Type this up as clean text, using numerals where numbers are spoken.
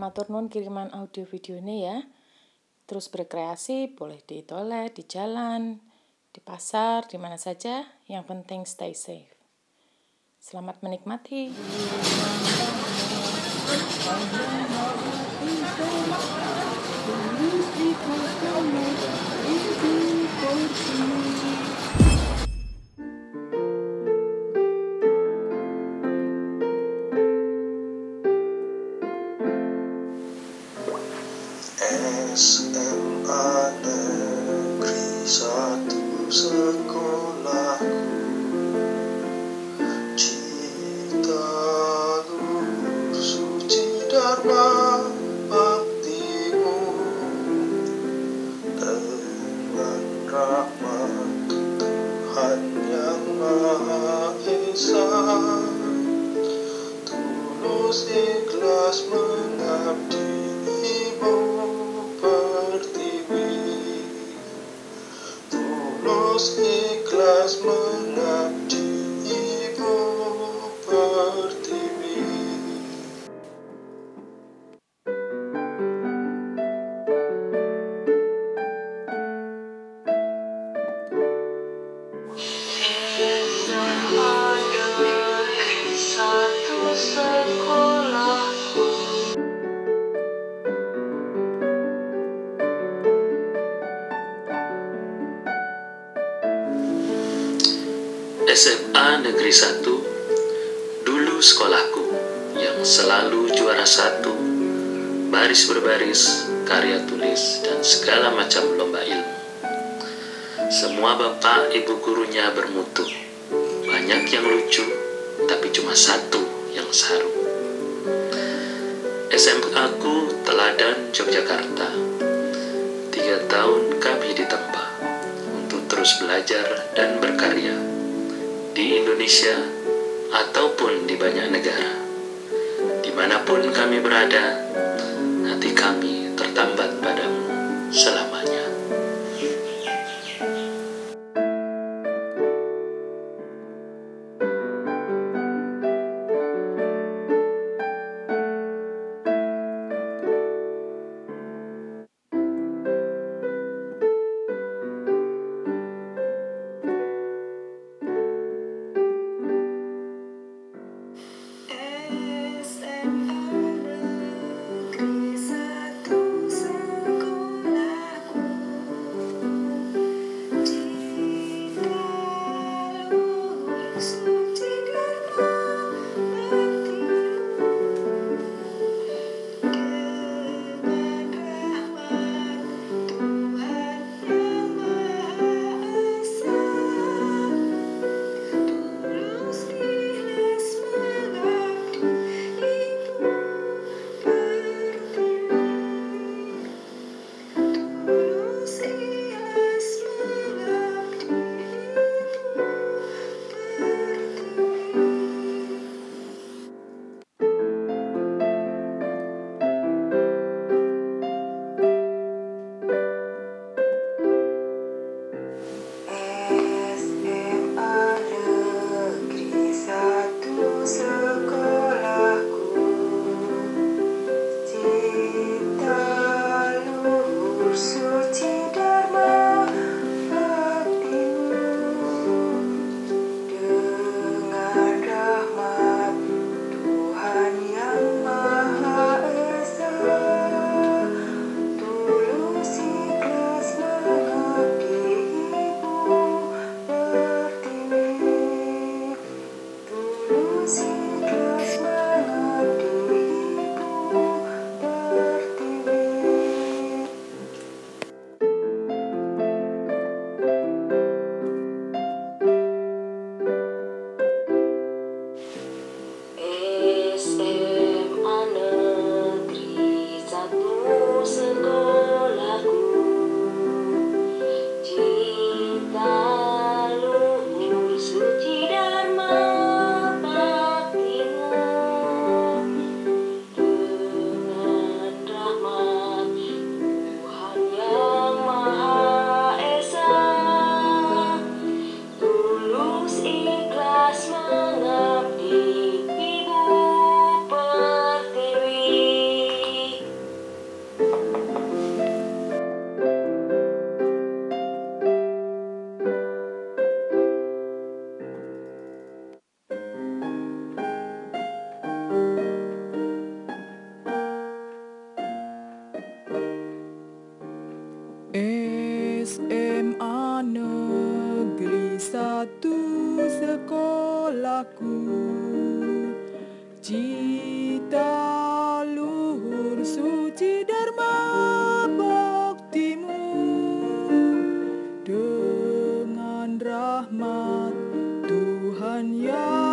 matur nuwun kiriman audio videonya ya. Terus berkreasi, boleh di toilet, di jalan, di pasar, di mana saja. Yang penting stay safe. Selamat menikmati. SMA Negeri 1 sekolahku, cita luhur suci dharma baktimu, dengan rahmat Tuhan yang Maha Esa, tulus ikhlas mengabdi Ibu Pertiwi, tulus ikhlas mengabdi Ibu Pertiwi. SMA Negeri 1, dulu sekolahku yang selalu juara 1, baris berbaris, karya tulis, dan segala macam lomba ilmu. Semua bapak ibu gurunya bermutu, banyak yang lucu, tapi cuma satu yang saru. SMA ku Teladan Yogyakarta. 3 tahun kami ditempa untuk terus belajar dan berkarya di Indonesia ataupun di banyak negara. Dimanapun kami berada, hati kami tertambat padamu selamanya. satu sekolahku, cita luhur suci dharma baktimu, dengan rahmat Tuhan yang